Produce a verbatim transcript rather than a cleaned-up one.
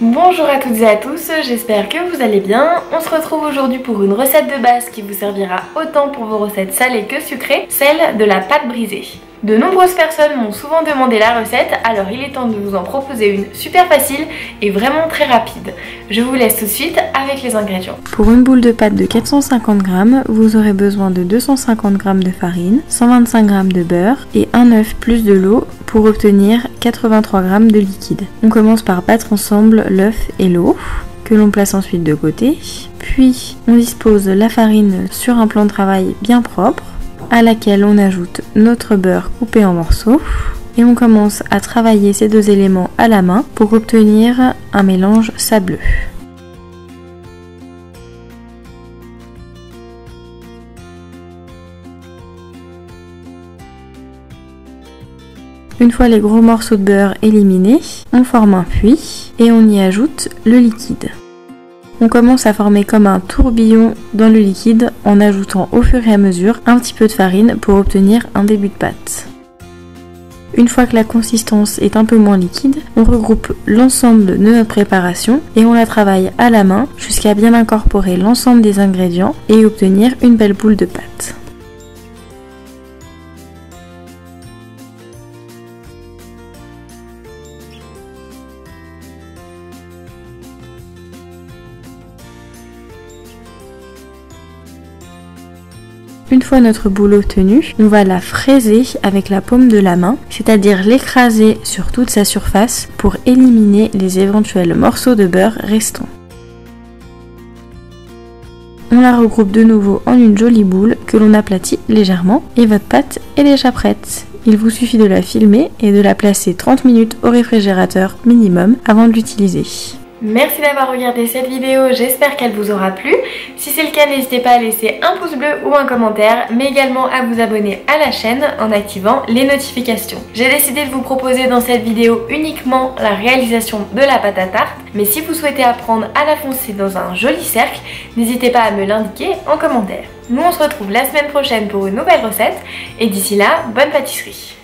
Bonjour à toutes et à tous, j'espère que vous allez bien. On se retrouve aujourd'hui pour une recette de base qui vous servira autant pour vos recettes salées que sucrées, celle de la pâte brisée. De nombreuses personnes m'ont souvent demandé la recette, alors il est temps de vous en proposer une super facile et vraiment très rapide. Je vous laisse tout de suite avec les ingrédients. Pour une boule de pâte de quatre cent cinquante grammes, vous aurez besoin de deux cent cinquante grammes de farine, cent vingt-cinq grammes de beurre et un œuf plus de l'eau pour obtenir quatre-vingt-trois grammes de liquide. On commence par battre ensemble l'œuf et l'eau, que l'on place ensuite de côté. Puis on dispose la farine sur un plan de travail bien propre, à laquelle on ajoute notre beurre coupé en morceaux et on commence à travailler ces deux éléments à la main pour obtenir un mélange sableux. Une fois les gros morceaux de beurre éliminés, on forme un puits et on y ajoute le liquide. On commence à former comme un tourbillon dans le liquide en ajoutant au fur et à mesure un petit peu de farine pour obtenir un début de pâte. Une fois que la consistance est un peu moins liquide, on regroupe l'ensemble de notre préparation et on la travaille à la main jusqu'à bien incorporer l'ensemble des ingrédients et obtenir une belle boule de pâte. Une fois notre boule obtenue, on va la fraiser avec la paume de la main, c'est-à-dire l'écraser sur toute sa surface pour éliminer les éventuels morceaux de beurre restants. On la regroupe de nouveau en une jolie boule que l'on aplatit légèrement et votre pâte est déjà prête. Il vous suffit de la filmer et de la placer trente minutes au réfrigérateur minimum avant de l'utiliser. Merci d'avoir regardé cette vidéo, j'espère qu'elle vous aura plu. Si c'est le cas, n'hésitez pas à laisser un pouce bleu ou un commentaire, mais également à vous abonner à la chaîne en activant les notifications. J'ai décidé de vous proposer dans cette vidéo uniquement la réalisation de la pâte à tarte, mais si vous souhaitez apprendre à la foncer dans un joli cercle, n'hésitez pas à me l'indiquer en commentaire. Nous on se retrouve la semaine prochaine pour une nouvelle recette, et d'ici là, bonne pâtisserie!